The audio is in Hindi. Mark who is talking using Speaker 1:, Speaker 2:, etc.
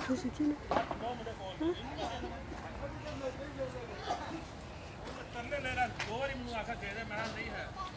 Speaker 1: तरले ले रहा दो बारी मुंह आखा दे दे मैं नहीं है